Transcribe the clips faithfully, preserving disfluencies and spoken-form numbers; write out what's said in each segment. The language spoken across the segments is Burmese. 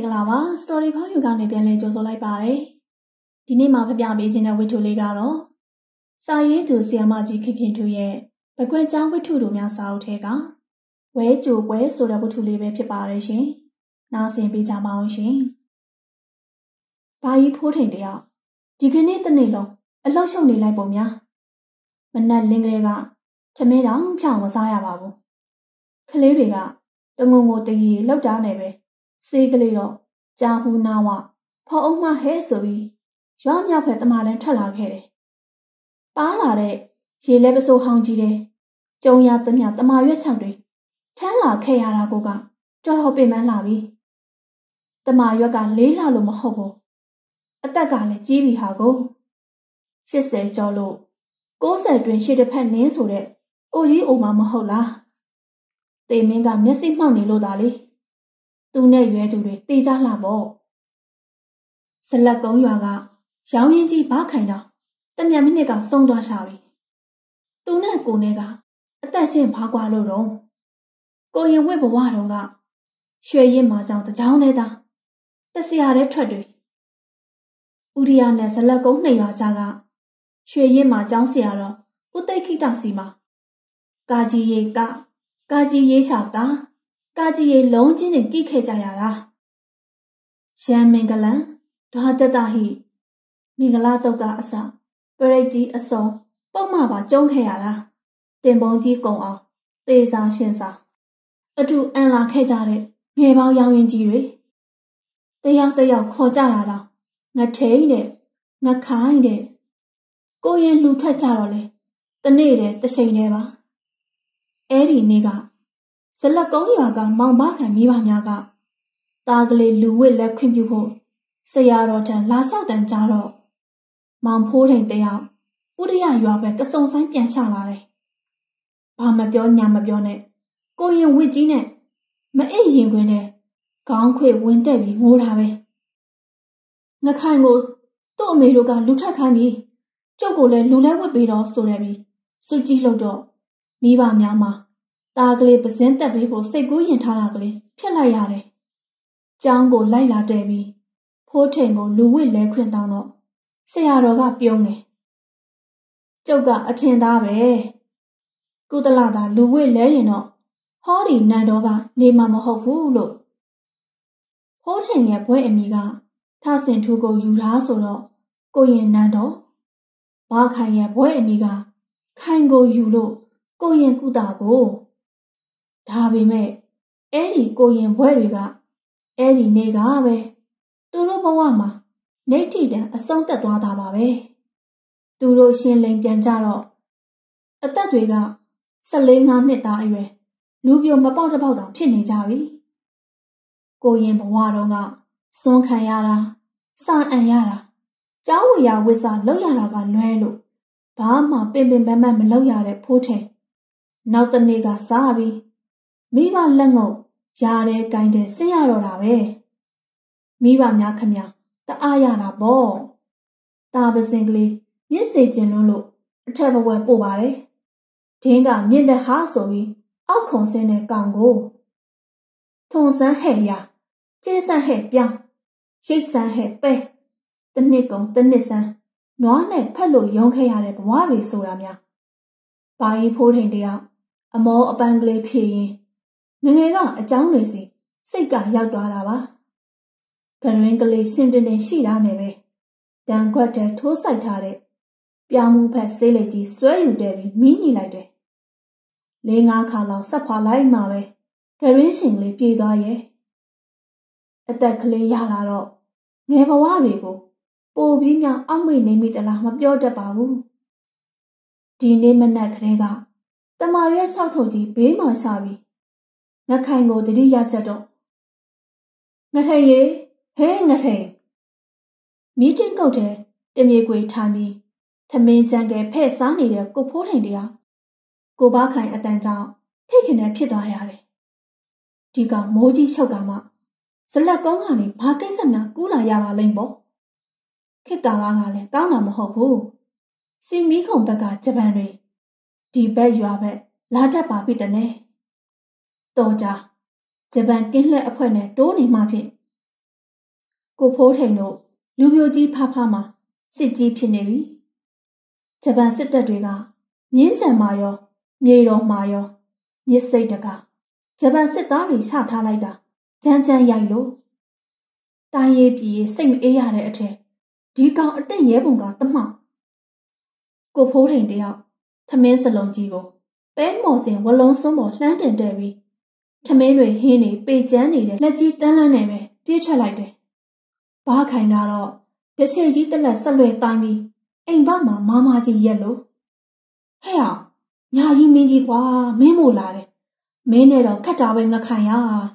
လာပါစတိုရီခေါ်ယူကနေပြန်လဲကြိုဆိုလိုက်ပါတယ်ဒီနေ့မှာဖပြပေးခြင်းတဲ့ဝတ္ထုလေးကတော့စာရေးသူဆီယမကြီးခင်ခင်ထူရဲ့ပကွက်ကျောင်းဝတ္ထုတို့များစာအုပ်ထဲကဝဲကြိုပွဲဆိုတဲ့ဝတ္ထုလေးပဲဖြစ်ပါတယ်ရှင်နားဆင်ပေးကြပါအောင်ရှင်ဘာကြီးဖိုးထိန်တယောက်ဒီကနေ့တနေ့လုံးအလောက်ရှုံနေလိုက်ပုံများမနက်လင်းကလေးကသမင်းတောင်ဖြောင်းမစားရပါဘူးကလေးတွေကတငုံငိုတရီလောက်တာနေပဲစေးကလေးတော့ကြာဟူနာဝဖော်အောင်မဟဲဆိုပြီးရွာမြောက်ဖက်တမလန်းထွက်လာခဲ့တယ်ပါလာတဲ့ရေလဲပစိုးဟောင်းကြီးတဲ့ကျုံရသမျှတမရွက်ချောက်တွေထမ်းလာခဲ့ရတာကိုကတော်တော်ပင်ပန်းလာပြီတမရွက်ကလေးလာလို့မဟုတ်ဘူးအသက်ကလည်းကြီးပြီဟာကိုရှစ်ဆယ်ကျော်လို့ကိုးဆယ်တွင်ရှေ့တစ်ဖက်နင်းဆိုတဲ့အိုကြီးအိုမမဟုတ်လားတေမင်းကမျက်စိမှောက်နေလို့သာလေသူနဲ့ရွယ်သူတွေတေးကြလှပေါ့ဇလက်ကုန်းရွာကရောင်ရင်ကြီးဘာခိုင်တော့တမျက်မိနစ်ကဆုံးသွားရှာပြီသူနဲ့ကိုနဲ့ကအသက်ရှင်ဘာကွာလို့တော့ကိုရင်ဝစ်ဘဝတုန်းကရွှေရင်မာကြောင်တကြောင်သေးတာတစရာတဲ့ထွက်တွေဥရိယနဲ့ဇလက်ကုန်းနှစ်ရွာကြားကရွှေရင်မာကြောင်ဆရာတော်ဥသိခိတစီမှာကာကြီးရေကကာကြီးရေးရှာကကာကြီးရေလုံးချင်းနဲ့ကိခဲ့ကြရတာရန်မင်္ဂလံဓာတတဟိမင်္ဂလာတုတ်ကအစပရိတ်ကြီးအစုံပုံမှပါကျုံးခဲ့ရတာတင်ပုံကြီးကုံအောင်သေစာရှင်စာအတူအန်လာခဲ့ကြတဲ့ငယ်ပေါင်းရောင်ရင်ကြီးတွေတယောက်တယောက်ခေါ်ကြတာတော့ငထိန်တဲ့ငခိုင်းတဲ့ကိုရင်လူထွက်ကြတော့လေတနေ့တည်းတချိန်တည်းပါအဲ့ဒီနေ့ကဇလက်ကုန်းရွာကမောင်မခံမိဘများကတာကလေးလူဝစ်လက်ခွင့်ပြုဖို့ဆရာတော်ထံလာလျှောက်တန်ကြတော့မောင်ဖိုးထိန်တယောက်ဥဒရရွာဘက်ကစုံဆိုင်ပြန်ချလာတယ်။ဘာမပြောညာမပြောနဲ့ကိုရင်ဝစ်ကြီးနဲ့မအိပ်ရင်ခွင်နဲ့ခေါင်းခွေဝင်တက်ပြီးငိုတာပဲ။ငခိုင်ကိုသူ့အမေတို့ကလူထက်ခိုင်းပြီးကျုပ်ကိုလည်းလူလဲဝစ်ပြီးတော့ဆိုရပြီးစုကြည့်လို့တော့မိဘများမှာတာကလေးပစင်းတက်ပြီးကိုစိတ်ကူးရင်ထားတာကလေးဖြစ်လိုက်ရတယ်။ကျောင်းကိုလိုက်လာတဲ့ပြီးဖိုးထိန်ကိုလူဝစ်လဲခွင့်တောင်းတော့ဆရာတော်ကပြုံးတယ်။ကျုပ်ကအထင်သားပဲ။ကုသလသာလူဝစ်လဲရင်တော့ဟောဒီနန်တော်ကနေမှာမဟုတ်ဘူးလို့ဖိုးထိန်ရဲ့ဘွဲအမိကထဆင်ထူကိုယူထားဆိုတော့ကိုရင်နန်တော်ဘာခိုင်ရဲ့ဘွဲအမိကခိုင်ကိုယူလို့ကိုရင်ကုသကိုဒါပေမဲ့အဲ့ဒီကိုရင်ဘွဲတွေကအဲ့ဒီနေကပဲသူတို့ဘဝမှာနေတိတန်အဆုံးသက်သွားတာပါပဲသူတို့ရှင်လိန်ပြန်ကြတော့အသက်တွေကဆယ်လေးငါးနှစ်သားအရွယ်လူပြိုမပေါက်တပေါက်တောင်ဖြစ်နေကြပြီကိုရင်ဘဝတုန်းကစွန့်ခံရတာစာအံ့ရတာကျောင်းဝေရဝစ်စာလောက်ရတာကလွဲလို့ဘာမှပင်ပင်ပန်းပန်းမလောက်ရတဲ့ဖိုးထင်နောက်တနေ့ကစားပြီးမိဘလက်ငုပ်ရာတဲ့ကိုင်းတဲ့ဆင်းရတော့တာပဲမိဘများခမတအားရတာပေါ့တာပစင်ကလေးမြစ်စေကျင်လွန်းလို့အထက်ဘဝပို့ပါတယ်ဒင်းကမြင့်တဲ့ဟာဆိုပြီးအောက်ခုံစင်းတဲ့ကောင်ကိုထုံစမ်းဟဲ့ရကျေးဆန်းဟဲ့ပြောင်းရိတ်ဆန်းဟဲ့ပဲတနစ်ကုန်တနစ်ဆန်းနွားနဲ့ဖက်လို့ရုံးခဲ့ရတဲ့ဘဝတွေဆိုတာများဘာကြီးဖိုးထိန်တယောက်အမောအပန်းကလေးဖြည့်ရင်ငငယ်ကအကြောင်းတွေစီစိတ်ကရောက်သွားတာပါကရင်းကလေးရှင်းတင်တင်ရှိတာနဲ့ပဲတန်ခွက်တဲ့ထိုးဆိုင်ထားတဲ့ပြောင်းမှုဖက်ဆေးလိတ်ကြီးဆွဲယူတဲ့ပြီးမီးညိလိုက်တယ်လေးငါးခါလောက်ဆက်ဖွာလိုက်မှပဲကရင်းရှင်ကလေးပြေးသွားရဲ့အသက်ကလေးရလာတော့ငယ်ဘဝတွေကိုပိုပြီးများအောက်မေ့နေမိတလားမပြောတတ်ပါဘူးဒီနေ့မနက်ကလေးကတမရွက်ဆောက်ထုတ်ကြီးဘေးမှာရှာပြီးငခိုင်ကိုတတိယချက်တော့ငထိန်ရေဟဲငထိန်မီးတင်ကုတ်တဲ့တမြေခွေထိုင်ပြီးသမင်းကြံကဲဖဲ့စားနေတဲ့ကိုဖိုးထိန်တရားကိုဘခိုင်အတန်ကြောင့်ထိတ်ခင်နဲ့ဖြစ်သွားရတယ်ဒီကမိုးကြီးချုပ်ကမှဇလက်ကုန်းကနေဘာကိစ္စများကူးလာရပါလိမ့်ပေါ့ခေတ်ကာလကလည်းကောင်းတာမဟုတ်ဘူးစီမီခုံဘက်ကဂျပန်တွေဒီဘက်ရွာဘက်လာတတ်ပါပြီတဲ့နဲ့တော်ကြဂျပန်ကင်းလှည့်အဖွဲ့နဲ့တိုးနေမှဖြင့်ကိုဖိုးထိန်တို့လူမျိုးကြီးဖားဖားမှာစစ်ကြီးဖြစ်နေပြီဂျပန်စစ်တပ်တွေကမြင်းချံမှာရောမြေတော်မှာရောမြစ်စိတ်တကဂျပန်စစ်သားတွေချထားလိုက်တာကြမ်းကြမ်းရိုက်လို့တိုင်းရေးပြည်စိတ်မအေးရတဲ့အထက်ဒီကောင်အတက်ရဲပုံကတမောက်ကိုဖိုးထိန်တယောက်သမင်းစလုံးကြီးကိုပဲမော်စင်ဝလုံးစွန်းပေါ်လှမ်းတင်တဲ့ပြီးသမင်းတွေဟင်းနေပေကျန်းနေတဲ့လက်ကြီးတန်းလန်းနေပဲပြေးထွက်လိုက်တယ်ဘားခိုင်ကတော့တရှိကြီးတက်လက်ဆက်လွယ်တိုင်းပြီးအိမ်ဘက်မှာမာမာကြီးရက်လို့ဟဲ့အောင်ညာကြီးမင်းကြီးကွာမင်းမို့လာတယ်မင်းနဲ့တော့ခတ်တာပဲငခိုင်ရ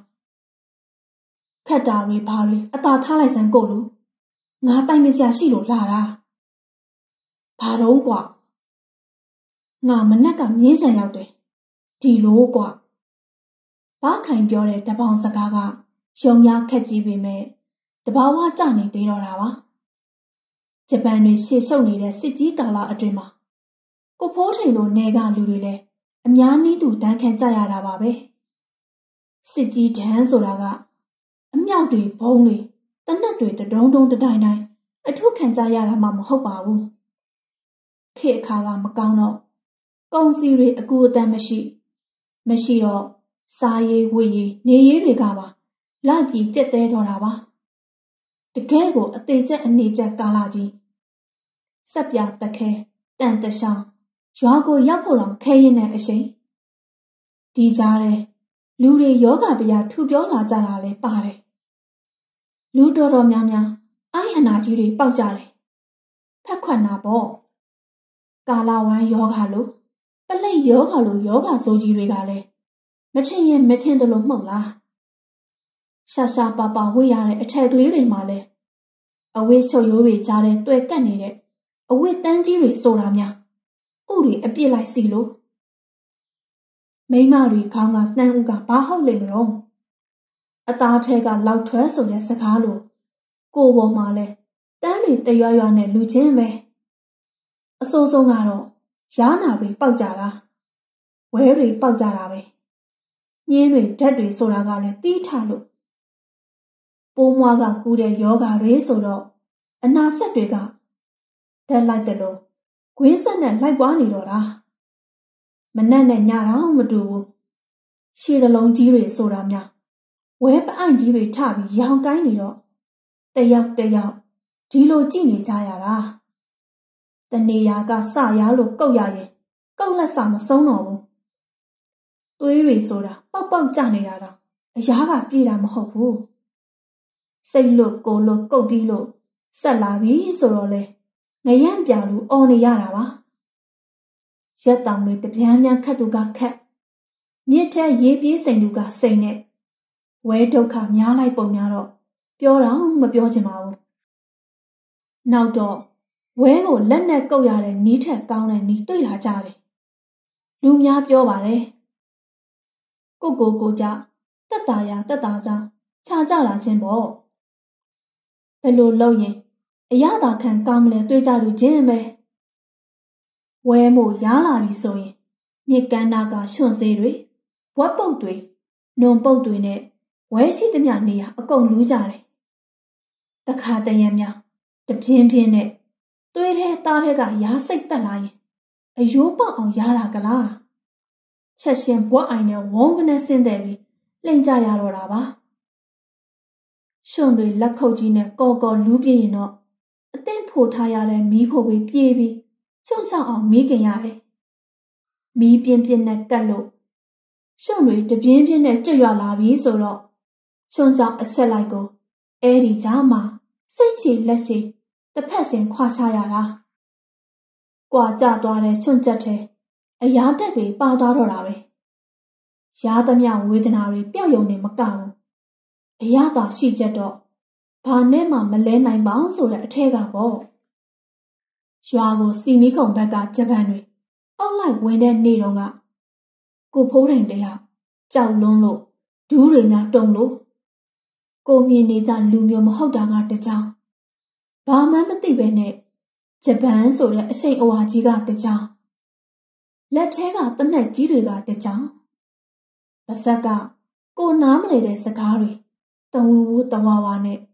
ခတ်တာတွေဘာတွေအသာထားလိုက်စမ်းကိုလူငါတိုင်မစရာရှိလို့လာတာဘာတော့ကွာငါမနက်ကမြင်းချံရောက်တယ်ဒီလိုကွာဘားခိုင်ပြောတဲ့တပေါင်စကားကရုံညာခက်ကြီးပေမဲ့တဘာဝကြနေသေးတော့တာပါဂျပန်တွေရှေ့ဆုပ်နေတဲ့စစ်ကြီးကာလအတွင်းမှာကိုဖိုးထိန်လိုနေကလူတွေလည်းအများနည်းသူတန်းခံကြရတာပါပဲစစ်ကြီးတန်းဆိုတာကအမြောက်တွေဘုံတွေတနက်တွေတဒုံဒုံတတိုင်းတိုင်းအထုခံကြရတာမှမဟုတ်ပါဘူးခေအခါကမကောင်းတော့ကုံစီတွေအကူအတန်းမရှိမရှိတော့စားရေးဝတ်ရေးနေရေးတွေကပါလိုက်ပြီးကြက်သေးတော့တာပါတကယ်ကိုအသေးချက်အနေချက်ကာလာကြီးဆက်ပြတခဲတန်တရှောင်းရွာကိုရောက်ဖို့တော့ခဲရင်တဲ့အရှိန်ဒီကြားထဲလူတွေယောဂဗျာထူပြောလာကြတာလဲပါတယ်လူတော်တော်များများအိုင်းအနာကြီးတွေပေါက်ကြတယ်ဖက်ခွက်နာပေါ့ကာလာဝမ်းယောဂလို့ပလိတ်ယောဂလို့ယောဂဆိုးကြီးတွေကလည်းမထင်ရင်မထင်တယ်လို့မှုတ်လားရှာရှာပါပါဝေ့ရတဲ့အထက်ကလေးတွေမှာလဲအဝိရှုပ်ရိုးတွေကြားထဲတွေ့ကတ်နေတဲ့အဝိတန်းကြီးတွေဆိုတာများဥတွေအပြစ်လိုက်စီလို့မိမတွေခေါင်းကတန်းဥကဘာဟုတ်လိမ့်မလို့အသားထဲကလောက်ထွဲဆိုတဲ့စကားလိုကိုပေါ်မှာလဲတန်းတွေတရွရွနဲ့လူချင်းပဲအဆိုးဆုံးကတော့ရားနာတွေပေါက်ကြတာဝဲတွေပေါက်ကြတာပဲညင်းတွေဓာတ်တွေဆိုတာကလည်းတီးထလို့ပိုးမွားကကူးတဲ့ယောဂါတွေဆိုတော့အနာဆက်တွေကဓာတ်လိုက်တယ်လို့ခွေးဆက်နဲ့လိုက်ပွားနေတော့တာမနက်နဲ့ညတော့မတူဘူးရှည်တလုံးကြီးတွေဆိုတာများဝဲပအိုင်ကြီးတွေထပြီးရောင်ကိုင်းနေတော့တယောက်တယောက်ဒီလိုကြည့်နေကြရတာတနေရာကစရလို့ကုတ်ရရင်ကုတ်လက်စမဆုံးတော့ဘူးသွေးတွေဆိုတာပေါက်ပေါက်ကျနေတာတော့အရာကပြေးတာမဟုတ်ဘူးစိတ်လွတ်ကိုလွတ်ကုတ်ပြီးလို့ဆက်လာပြီဆိုတော့လေငရမ်းပြလူအော်နေရတာပါရက်တောင်တွေတပြန်းပြန်းခတ်သူကခတ်မြစ်ထဲရေးပြေးစိန်သူကစိန်နဲ့ဝဲဒုက္ခများလိုက်ပုံများတော့ပြောတော့မပြောချင်ပါဘူးနောက်တော့ဝဲကိုလက်နဲ့ကုတ်ရတဲ့နီးထက်ကောင်းတဲ့နီးတွေ့လာကြတယ်လူများပြောပါတယ်ကိုကိုကိုကြတက်တာရတက်တာကြောင့်ခြာကြလာခြင်းပေါ့ဘယ်လိုလုပ်ရင်အရသာခံကောင်းမလဲတွေးကြလူချင်းပဲဝဲမို့ရားလာပြီဆိုရင်မြစ်ကမ်းနာကရွှွန့်စေးတွေဝက်ပုတ်တွေနုံပုတ်တွေနဲ့ဝဲရှိသမျှနေရအကုန်လူးကြတယ်တခါတရံများတပြင်းပြင်းနဲ့သွေးထဲသားထဲကရားစိတ်တက်လာရင်အယိုးပေါက်အောင်ရားလာကလားချက်ရှင်ဘွက်အိုင်နဲ့ဝုန်းကနေဆင်းတဲ့ပြီးလှိမ့်ကြရတော့တာပါရွှွန့်တွေလက်ခုပ်ကြီးနဲ့ကော်ကော်လူးပြင်းရင်တော့အသင့်ဖို့ထားရတဲ့မီးဖို့ပဲပြေးပြီးချုံချောက်အောင်မီးခင်ရတယ်မီးပြင်းပြင်းနဲ့ကတ်လို့ရွှွန့်တွေတပြင်းပြင်းနဲ့ကြွရွလာပြီဆိုတော့ချုံချောက်အဆက်လိုက်ကိုအဲဒီကြားမှာစိတ်ချလက်ရှိတစ်ဖက်ရှင်ခွာချရတာကွာကျသွားတဲ့ချွန့်ချက်ထဲအရာတက်တွေပါသွားတော့တာပဲရားသမျှဝေဒနာတွေပျောက်ယုံနေမကဘူးအရာသာရှိချက်တော့ဘာနဲ့မှမလဲနိုင်ပါဘူးဆိုတဲ့အထက်ကပေါ့ရွာကိုစီမီခုံဘက်ကဂျပန်တွေအောက်လိုက်ဝင်တဲ့နေ့တုန်းကကိုဖိုးထိန်တယောက်ကြောက်လွန်းလို့ဒူးတွေများတုံလို့ကိုမြင်နေကြလူမျိုးမဟုတ်တာကတကြောင်ဘာမှမသိပဲနဲ့ဂျပန်ဆိုတဲ့အရှိန်အဝါကြီးကတကြောင်လက်ထဲကတနက်ကြီးတွေကတကြောင်ပါဇက်ကကိုနားမလဲတဲ့စကားတွေတဝူဝူတဝါဝါနဲ့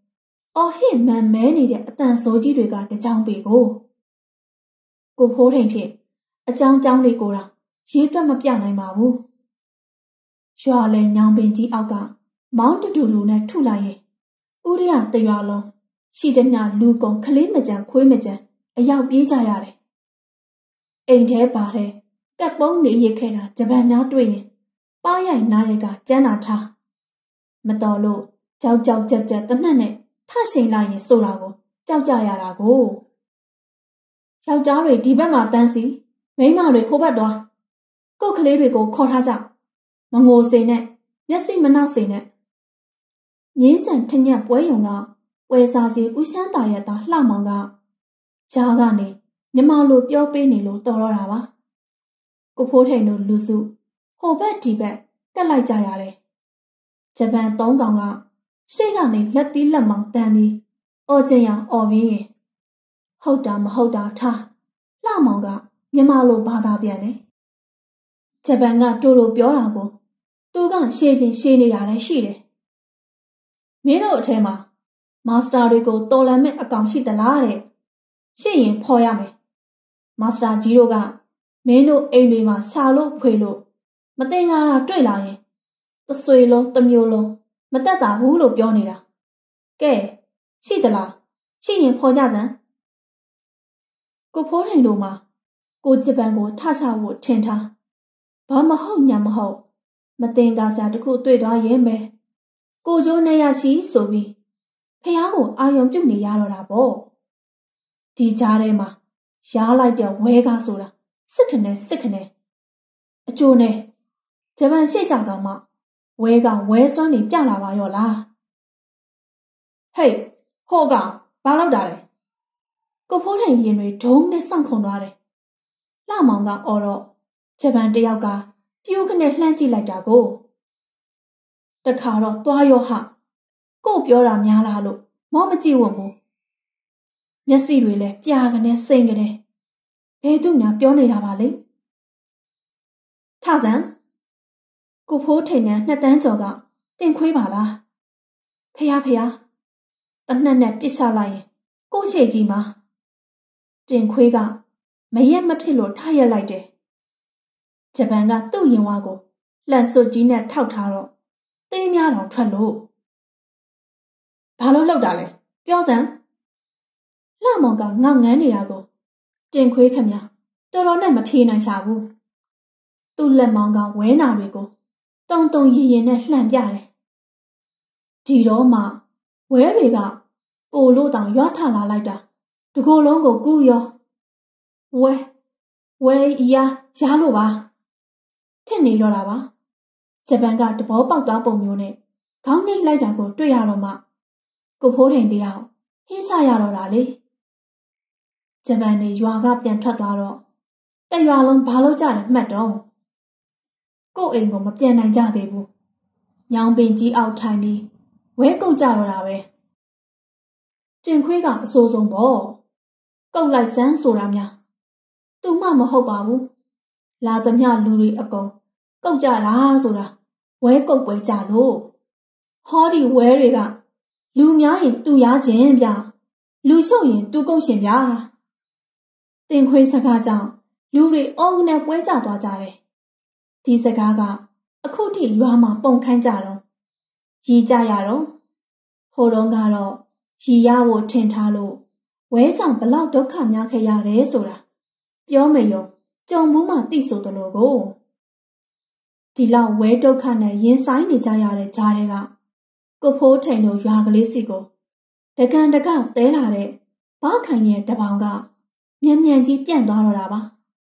အော်ဟစ်မန်မဲနေတဲ့အတန်ဆိုးကြီးတွေကတကြောင်ပေကိုကိုဖိုးထိန်ဖြစ်အကြောင်းကြောင်းတွေကိုတော့ရေးတွက်မပြနိုင်ပါဘူးရွာလဲညောင်ပင်ကြီးအောက်ကမောင်းတူတူတူနဲ့ထုလိုက်ရင်ဥရိယတရွာလုံးရှိသမျှလူကုန်ခလေးမကြံခွေးမကြံအရောက်ပြေးကြရတယ်အိမ်ထဲပါတဲ့ကပ်ပုံးနေရခဲ့တာဂျပန်များတွေ့ရင်ပါးရိုက်နားရိုက်ကကျန်းတာထားမတော်လို့ကြောက်ကြောက်ကြက်ကြက်တနက်နဲ့ထရှိန်လိုက်ရင်ဆိုတာကိုကြောက်ကြရတာကိုယောက်ျားတွေဒီဘက်မှာတန်းစီမိန်းမတွေဟိုဘက်သွားကို့ကလေးတွေကိုခေါ်ထားကြမငိုစေနဲ့မျက်စိမနှောက်စေနဲ့ငင်းစံထညက်ပွဲယုံကပွဲစားကြီးဦးရှမ်းတာရဲ့သားလှမောင်ကကြားကနေမြမလိုပြောပေးနေလို့တော်တော့တာပါကိုဖိုးထိန်တို့လူစုဟိုဘက်ဒီဘက်ကတ်လိုက်ကြရတယ်ဂျပန်သုံးကောင်ကရှေ့ကနေလက်သီးလက်မောင်းတန်းပြီးအော်ကျင်ရအော်ပြီးရင်ဟုတ်တာမဟုတ်တာထားလှမောင်ကမြမလိုဘာသာပြန်တယ်ဂျပန်ကတူတူပြောတာကိုသူကရှေ့ချင်းရှေ့နေတာလည်းရှိတယ်မင်းတို့အထဲမှာမာစတာတွေကိုတော်လန်မဲ့အကောင်ရှိသလားတဲ့ရှေ့ရင်ဖော်ရမယ်မာစတာကြီးတို့ကမင်းတို့အိမ်တွေမှာရှာလို့ဖွေလို့မတင်ကားတာတွေ့လာရင်သဆွေလုံးတစ်မျိုးလုံးမတက်တာဘူးလို့ပြောနေတာကဲရှိသလားရှိရင်ဖော်ကြစမ်းကိုဖိုးထိန်တို့မှာကိုဂျပန်ကိုထချဖို့ထင်ထားဘာမဟုတ်ညာမဟုတ်မတင်ကားစရာတခုတွေ့သွားရင်ပဲကိုကျိုးနေရရှိဆိုပြီးဖះကိုအာယုံပြုတ်နေရတော့တာပေါ့ဒီကြားထဲမှာရားလိုက်တဲ့ဝဲကားဆိုတာစစ်ခနဲ့စစ်ခနဲ့အကျိုးနဲ့ဂျပန်ရှေ့ကြကောင်မှဝဲကဝဲစွမ်းနေပြလာပါရောလားဟေးဟိုကောင်ဘာလုပ်တာလဲကိုဖိုးထိန်ရင်တွေဒုံးနဲ့စောင့်ခုံသွားတယ်လှမောင်ကအော်တော့ဂျပန်တယောက်ကပြိုးခနဲ့လှမ်းကြည့်လိုက်တာကိုတခါတော့သွားရောဟကို့ပြောတာများလားလို့မောမကြည့်ဝတ်ဘူးမျက်စိတွေလည်းပြာကနေစိန်ကနေဘယ်သူများပြောနေတာပါလဲထဆန်းကိုဖိုးထိန်နဲ့နှစ်တန်းကျော်ကတင်ခွေးပါလားဖះဖះတနက်နဲ့ပစ်ချလိုက်ရင်ကို့ရှေ့ကြီးမှာတင်ခွေးကမရက်မဖြစ်လို့ထရက်လိုက်တယ်ဂျပန်ကသူ့ရင်ဝါကိုလှန်စွတ်ကြီးနဲ့ထောက်ထားတော့သေးများတော်ထွက်လို့ဘာလို့လှုပ်တာလဲပြောစမ်းလှမောင်ကငေါငန်းနေတာကိုတင်ခွေးခမတော်တော်နဲ့မဖြေနိုင်ချဘူးသူ့လက်မောင်းကဝဲနာတွေကိုတုံတုံရင်ရင်နဲ့လှန်ပြတယ်ဒီတော့မှဝဲတွေကပိုလို့တောင်ရွာထလာလိုက်တာတကိုယ်လုံးကိုကူးရောဝဲဝဲရရလို့ပါထစ်နေတော့တာပါဂျပန်ကတဘောပေါက်သွားပုံမျိုးနဲ့ခေါင်းငိတ်လိုက်တာကိုတွေ့ရတော့မှကိုဖိုးထိန်တယောက်ဟင်းချရတော့တာလေဂျပန်နေရွာကပြန်ထွက်သွားတော့တရွာလုံးဘာလို့ကြတယ်မှတ်တော့ကို့အိမ်ကိုမပြန်နိုင်ကြသေးဘူးညောင်ပင်ကြီးအောက်ထိုင်ပြီးဝဲကုတ်ကြတော့တာပဲတင်ခွေးကအဆိုးဆုံးပေါ့ကုတ်လိုက်စမ်းဆိုတာများသူမှမဟုတ်ပါဘူးလာသမျှလူတွေအကုန်ကုတ်ကြတာဆိုတာဝဲကုတ်ပွဲကြလို့ဟောဒီဝဲတွေကလူများရင်သူရားခြင်းဗျလူရှုပ်ရင်သူကုတ်ရှင်ဗျတင်ခွေးစကားကြောင့်လူတွေအော်နဲ့ပွဲကြသွားကြတယ်ဒီစကားကအခုထိရွာမှာပုံခိုင်းကြတော့ရီကြရတော့ဟိုတုန်းကတော့ရီရဖို့ထင်ထားလို့ဝဲကြောင့်ဘလောက်ဒုက္ခများခဲ့ရတယ်ဆိုတာပြောမယုံကြုံဘူးမှသိဆိုသလိုကိုဒီလောက်ဝဲဒုက္ခနဲ့ရင်ဆိုင်နေကြရတဲ့ကြားတွေကကိုဖိုးထိန်တို့ရွာကလေးစီကိုတကန်တကသဲလာတဲ့ဘာခိုင်ရဲ့တပေါင်ကမြန်မြန်ကြီးပြန့်သွားတော့တာပါ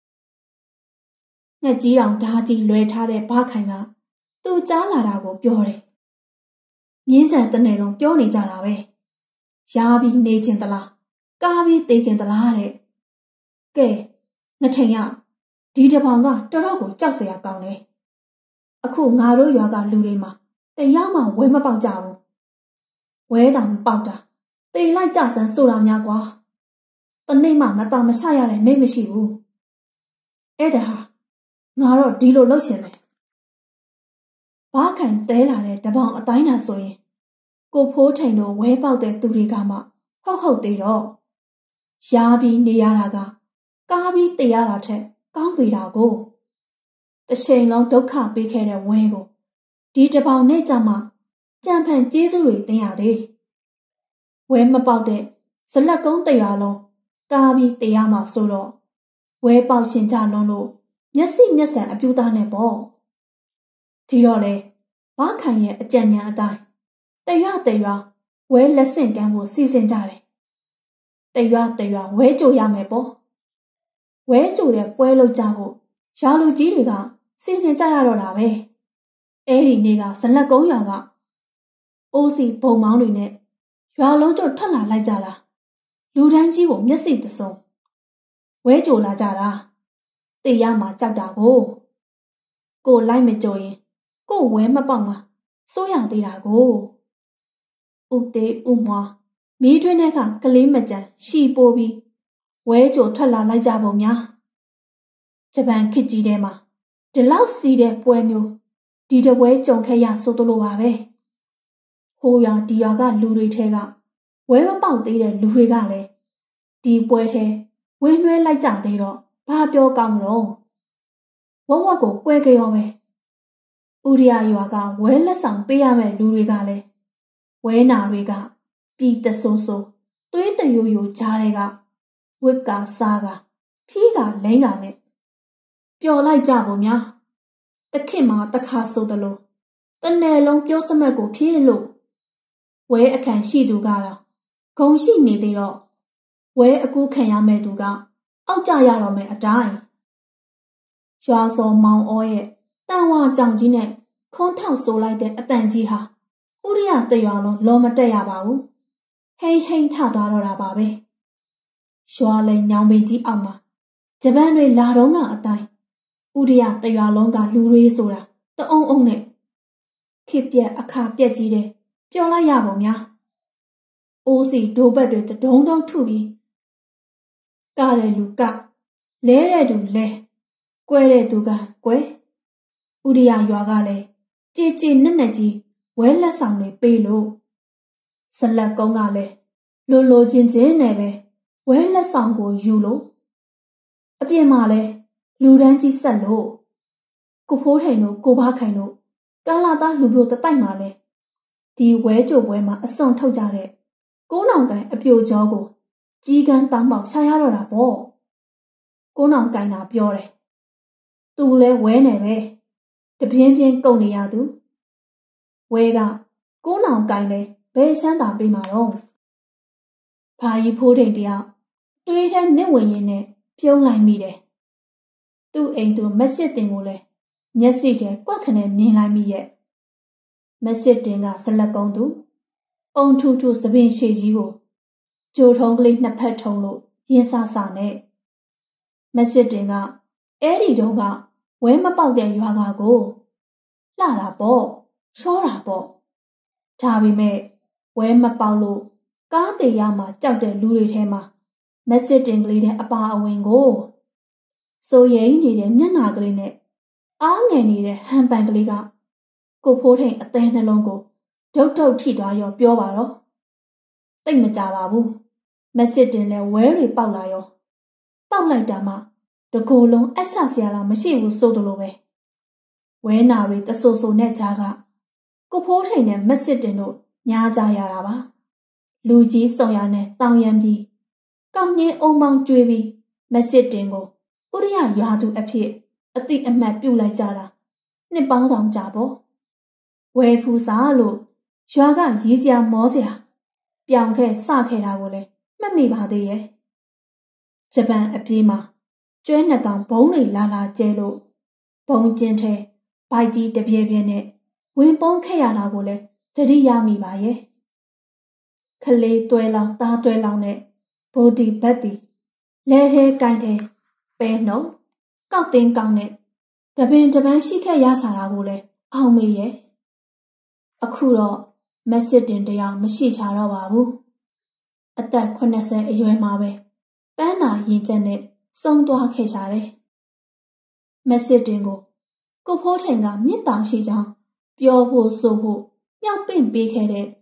ငှက်ကြီးတောင်ဓာကြီးလွယ်ထားတဲ့ဘာခိုင်ကသူ့ကြားလာတာကိုပြောတယ်မြင်းဆန်တနယ်လုံးပြောနေကြတာပဲရာပြီးနေခြင်းသလားကားပြီးသေးခြင်းသလားတဲ့ကဲငထင်ရဒီတပေါင်ကတော်တော်ကိုကြောက်စရာကောင်းတယ်အခုငါတို့ရွာကလူတွေမှာတရားမှဝဲမပေါက်ကြဘူးဝဲတာမပေါက်တာတေလိုက်ကြဆန်းဆိုတာများကွာတနေ့မှမတော်မဆရတဲ့နေမရှိဘူးအဲ့ဒါဟာငါတော့ဒီလိုလုပ်ရှင်တယ်ဘာခိုင်တဲလာတဲ့တပေါင်အတိုင်းသာဆိုရင်ကိုဖိုးထိန်တို့ဝဲပေါက်တဲ့သူတွေကမှဟုတ်ဟုတ်သေးတော့ရာပြီးနေရတာကကားပြီးတေးရတာထက်ကောင်းပေတာကိုတချိန်လုံးဒုက္ခပေးခဲ့တဲ့ဝဲကိုဒီတပေါင်နဲ့ကြမှာကြံဖန်ကျေးဇူးတွေတင်ရသေးဝဲမပေါက်တဲ့ဇလက်ကုန်းတရွာလုံးကားပြီးတေးရမှာဆိုတော့ဝဲပေါက်ရှင်ကြလွန်းလို့မျက်စိမျက်စံအပြူသားနဲ့ပေါ့ဒီတော့လေဘာခိုင်ရဲ့အကြံဉာဏ်အတိုင်းတရွတရွဝဲလက်ဆင့်ကမ်းဖို့စီစဉ်ကြတယ်တရွတရွဝဲကြိုရမယ်ပေါ့ဝဲကြိုတဲ့ပွဲလုပ်ကြဖို့ရာလူကြီးတွေကစီစဉ်ကြရတော့တာပဲအဲ့ဒီနေ့ကဇလက်ကုန်းရွာကအိုးစီဘုံမောင်းတွေနဲ့ရွာလုံးကျွတ်ထွက်လာလိုက်ကြတာလူတန်းကြီးကိုမျက်စိတစုံဝဲကြိုလာကြတာတေးရမှာကြောက်တာကိုကိုလိုက်မကြိုရင်ကိုဝဲမပေါက်မှာစိုးရသေးတာကိုဥတေဥမွားမီးတွင်းထဲကကလေးမကြံရှီပိုးပြီးဝဲကြိုထွက်လာလိုက်ကြပုံများဂျပန်ခေတ်ကြီးထဲမှာဒီလောက်စီးတဲ့ပွဲမျိုးဒီတပွဲကြုံခဲ့ရဆိုသလိုပါပဲဟိုရွာဒီရွာကလူတွေထဲကဝဲမပေါက်သေးတဲ့လူတွေကလည်းဒီပွဲထဲဝင်းလွှဲလိုက်ကြသေးတော့ဘာပြောကောင်းတော့ဝဝကိုပွဲကြရောပဲဥရိယရွာကဝဲလက်ဆောင်ပေးရမယ့်လူတွေကလည်းဝဲနာတွေကပြည်တဆိုးဆိုးသွေးတယိုယိုကြားတွေကဝစ်ကာစားကဖြီးကလိမ့်ကနဲ့ပျော်လိုက်ကြပုံများတခင်မှာတခါဆိုသလိုတနယ်လုံးပြောစမတ်ကိုဖြည့်လို့ဝဲအခန့်ရှိသူကတော့ဂုံရှိနေသေးတော့ဝဲအကူခံရမဲ့သူကအောက်ကြရတော့မယ်အတိုင်းရွာစော်မောင်ဩရဲ့တန်ဝါကြောင်ကြီးနဲ့ခွန်းထောက်ဆိုလိုက်တဲ့အတန်ကြီးဟာဥရိယတရွာလုံးလောမတက်ရပါဘူးဟိမ့်ဟိမ့်ထသွားတော့တာပါပဲရွာလဲညောင်ပင်ကြီးအောက်မှာဂျပန်တွေလာတော့ကအတိုင်းဥရိယတရွာလုံးကလူတွေဆိုတာတအုံအုံနဲ့ခေပြက်အခါပြက်ကြီးတဲ့ပျော်လိုက်ရပုံများအိုးစီဒိုးဘက်တွေတဒုံဒုံထုပြီးကတဲ့လူကလဲတဲ့သူလဲကွဲတဲ့သူကကွဲဥရိယရွာကလည်းကြည်ကြည်နက်နက်ကြီးဝဲလက်ဆောင်တွေပေးလို့ဇလက်ကုန်းကလည်းလိုလိုချင်းချင်းနဲ့ပဲဝဲလက်ဆောင်ကိုယူလို့အပြင်မှာလည်းလူတန်းကြီးဆက်လို့ကိုဖိုးထိန်တို့ကိုဘခိုင်တို့ကလာသားလူမျိုးတတိုက်မှာလဲဒီဝဲကြိုပွဲမှာအစွန်ထုတ်ကြတဲ့ကိုးနောင်ကန်အပြိုကျော်ကိုကြီးကန်းတောင်းပေါက်ရှာရတော့တာပေါ့ကိုးနောင်ကန်သာပြောတယ်သူလဲဝဲနေပဲတပြင်းပြင်းကုန်နေရသူဝဲကကိုးနောင်ကန်လဲဘယ်ရှမ်းသာပေးမှာတော့ဘာကြီးဖိုးထိန်တယောက်တွေးတဲ့နစ်ဝင်ရင်နဲ့ပြုံးလိုက်မိတယ်သူ့အိမ်သူမက်စစ်တင်ကိုလဲမျက်စိထဲကွက်ခနဲ့မြင်လိုက်မိရဲ့မက်စစ်တင်ကဇလက်ကုန်းသူအုံထူထူသပင်ရှည်ကြီးကိုကြိုထုံးကလေးနှစ်ဖက်ထုံလို့ရင်းဆဆနဲ့မက်စစ်တင်ကအဲ့ဒီတုန်းကဝဲမပေါက်တဲ့ရွာကကိုလှတာပေါ့ရှောတာပေါ့ဒါပေမဲ့ဝဲမပေါက်လို့ကားတေရမှာကြောက်တဲ့လူတွေထဲမှာမက်စစ်တင်ကလေးတဲ့အပါအဝင်ကိုစိုးရိမ်နေတဲ့မျက်နှာကလေးနဲ့အားငယ်နေတဲ့ဟန်ပန်ကလေးကကိုဖိုးထိန်အသေးနှလုံးကိုဒုတ်ဒုတ်ထိသွားရောပြောပါတော့တိတ်မကြပါဘူးမက်စစ်တင်လဲဝဲတွေပေါက်လာရောပေါက်လိုက်တာမှတကူလုံးအဆဆရာလာမရှိဘူးဆိုတယ်လို့ပဲဝဲနာတွေတဆူဆူနဲ့ကြားကကိုဖိုးထိန်နဲ့မက်စစ်တင်တို့ညားကြရတာပါလူကြီးစုံရနဲ့တောင်ရန်ပြီးကောင်းငင်းအုံပေါင်းကျွေးပြီးမက်စစ်တင်ကိုဥရိယရွာသူအဖြစ်အတိအမှတ်ပြုလိုက်ကြတာနှစ်ပေါင်းဆောင်ကြပေါ့ဝဲဖူးစားလို့ရွာကရီးစရာမောစရာပြောင်ခဲ့စခဲ့တာကိုလည်းမှတ်မိပါသေးရဲ့ဂျပန်အပြေးမှာကျွဲနှစ်ကောင်ဘုံတွေလာလာကျဲလို့ဘုံကျင်းထဲဘိုက်ကြီးတပြဲပြဲနဲ့ဝင်ပုန်းခဲ့ရတာကိုလည်းသတိရမိပါရဲ့ခလေးတွဲလောင်သားတွဲလောင်နဲ့ဗိုလ်ဒီဘတ်တီလဲဟဲကိုင်းတဲ့ပဲနှုံကောက်တင်းကောင်းနဲ့တပင်တပန်းရှိခဲ့ရရှာတာကိုလည်းအောင်မေရဲ့အခုတော့မက်စစ်တင်တရားမရှိချတော့ပါဘူးအသက်ခုနှစ်ဆယ်အရွယ်မှာပဲပန်းနာရင်ကျက်နဲ့စုံသွားခဲ့ကြတယ်မက်စစ်တင်ကိုကိုဖိုးထိန်ကမြစ်တာရှိကြောင်းပြောဖို့ဆိုဖို့မြောက်ပင့်ပေးခဲ့တဲ့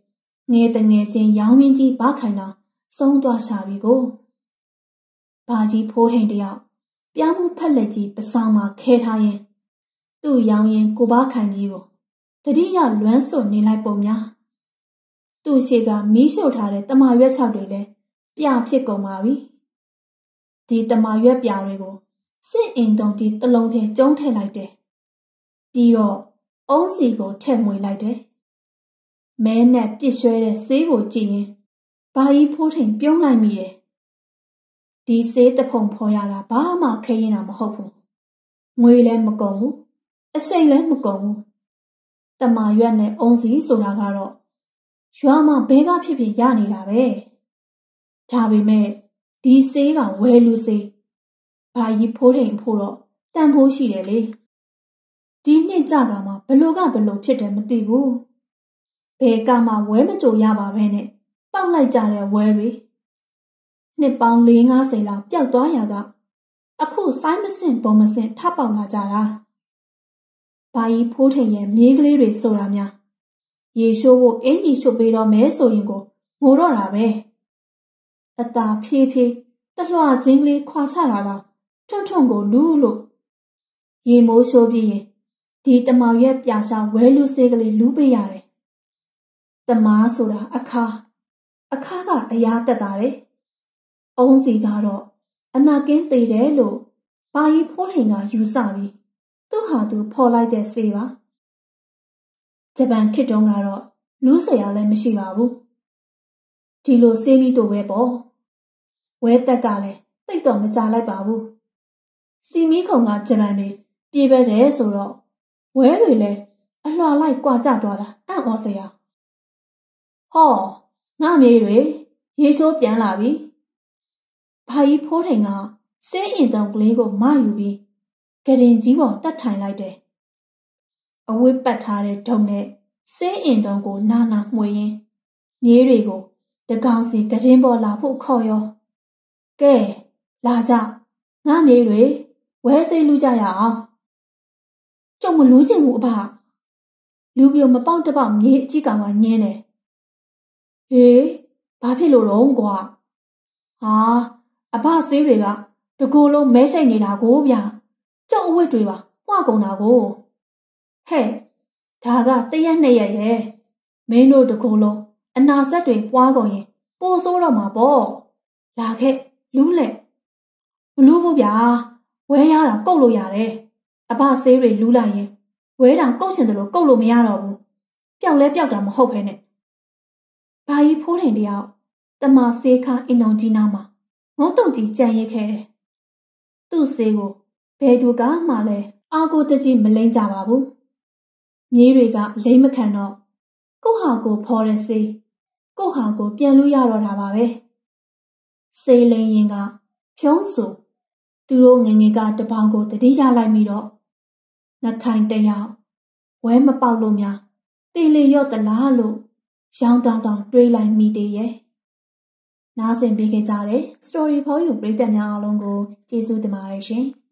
ငယ်တငယ်ချင်းရောင်ရင်းကြီးဘာခိုင်တာဆုံးသွားရှာပြီကိုဘာကြီးဖိုးထိန်တယောက်ပြောင်းမှုဖက်လက်ကြီးပဆောင်မှာခဲထားရင်သူ့ရောင်ရင်ကိုဘာခိုင်ကြီးကိုတတိယလွမ်းစွနေလိုက်ပုံများသူ့ရှေ့ကမီးရှို့ထားတဲ့တမရွက်ဆောက်တွေလည်းပြဖြစ်ကုန်ပါပြီဒီတမရွက်ပြတွေကိုစစ်အင်တုံဒီတလုံးထဲကျုံးထည့်လိုက်တယ်ပြီးတော့အုံးစီကိုထည့်မွေလိုက်တယ်မဲနဲ့ပြစ်ရွှဲတဲ့ဆေးကိုကြည့်ရင်ဘာကြီးဖိုးထိန်ပြုံးလိုက်မိတယ်ဒီဆေးတဖုံဖော်ရတာဘာမှခဲရင်တာမဟုတ်ဘူးငွေလည်းမကုန်ဘူးအစိမ်လည်းမကုန်ဘူးတမရွက်နဲ့အုံးစီဆိုတာကတော့ရွာမှာဘဲကဖြစ်ဖြစ်ရနေတာပဲဒါပေမဲ့ဒီဆေးကဝဲလူဆေးဘာကြီးဖိုးထိန်ဖို့တော့တန်ဖိုးရှိတယ်လေဒီနှစ်ကြကမှဘလို့ကဘလို့ဖြစ်တယ်မသိဘူးဘဲကမှဝဲမကြိုရပါပဲနဲ့ပေါက်လိုက်ကြတဲ့ဝဲတွေနှစ်ပေါင်း၄၅၀လောက်ပျောက်သွားရကအခုစိုင်းမစင်ပုံမစင်ထပေါက်လာကြတာဘာကြီးဖိုးထိန်ရဲ့မြေးကလေးတွေဆိုတာများရေရှိုးဖို့အင်ကြီးရှို့ပေးတော့မဲဆိုရင်ကိုငိုတော့တာပဲအသာဖြည်းဖြည်းတလွှာချင်းကလေးခွာချလာတာထွန်းထွန်းကိုလူးလို့ရေမိုးရှိုးပြီးရင်ဒီတမောင်ရဲ့ပြာရှာဝဲလူစေးကလေးလူးပေးရတယ်တမားဆိုတာအခါအခါကအရာတက်တာတယ်အုံးစီကတော့အနာကင်းသေးတယ်လို့ဘာကြီးဖိုးထိန်ကယူဆပြီးသူ့ဟာသူဖော်လိုက်တဲ့စေးပါဂျပန်ခေတ်တုန်းကတော့လူးစရာလည်းမရှိပါဘူးဒီလိုစေးပြီးတော့ပဲပေါ့ဝဲတက်ကလည်းတိတ်တော့မကြလိုက်ပါဘူးစီမီခုံကဂျပန်တွေပြေးပဲတယ်ဆိုတော့ဝဲတွေလည်းအလွှာလိုက်ကွာကျသွားတာအံ့ဩစရာဟောငါမြေးတွေရေဆိုးပြန်လာပြီဘာကြီးဖိုးထိန်ကစေးရင်တုံကလေးကိုမယူပြီးကရင်ကြီးပေါ်တက်ထိုင်လိုက်တယ်အဝတ်ပတ်ထားတဲ့ဒုံနဲ့စေးရင်တုံကိုနာနာမှွေရင်းမြေးတွေကိုတကောင်စီကရင်ပေါ်လာဖို့ခေါ်ရောကဲလာကြငါမြေးတွေဝဲစေးလူကြရအောင်ကျုံမလူးချင်ဘူးအဖလူပြိုမပေါက်တပေါက်မြေးအကြီးကောင်ကညင်းတယ်ဟေးဘာဖြစ်လို့တော့ကွာဟာအဖစေးတွေကတကူလုံးမဲရှိတ်နေတာကိုဗျကျုပ်အဝတ်တွေပါမှွားကုန်တာကိုဟဲ့ဒါကတရက်နှစ်ရက်ရဲ့မင်းတို့တကူလုံးအနာဆက်တွေပွားကုန်ရင်ပိုဆိုးတော့မှာပေါ့လာခဲ့လူးလက်မလူးဘူးဗျာဝဲရတာကုတ်လို့ရတယ်အဖစေးတွေလူးလိုက်ရင်ဝဲတာကုတ်ချင်တယ်လို့ကုတ်လို့မရတော့ဘူးပျောက်လဲပျောက်တာမဟုတ်ခဲနဲ့ဘာကြီးဖိုးထိန်တယောက်တမဆေးခါအင်တုံကြီးနားမှာငုံတုံကြီးကြံရိတ်ခဲ့တယ်သူ့ဆေးကိုဘယ်သူကမှလည်းအာကိုတကြီးမလိမ့်ကြပါဘူးမြေးတွေကလိမ့်မခံတော့ကိုဟာကိုဖော်တဲ့ဆေးကိုဟာကိုပြန်လို့ရတော့တာပါပဲဆေးလိန်ရင်ကဖြုံးဆူသူတို့ငငယ်ကတပေါင်းကိုတတိယလိုက်ပြီးတော့နှခိုင်တယောက်ဝဲမပေါက်လို့များတေလီရော့တလားလို့ရောင်းတောင်းတောင်းတွေးလိုက်မိသေးရဲ့နားဆင်ပေးခဲ့ကြတဲ့ Story for You ပရိသတ်များအားလုံးကိုကျေးဇူးတင်ပါတယ်ရှင်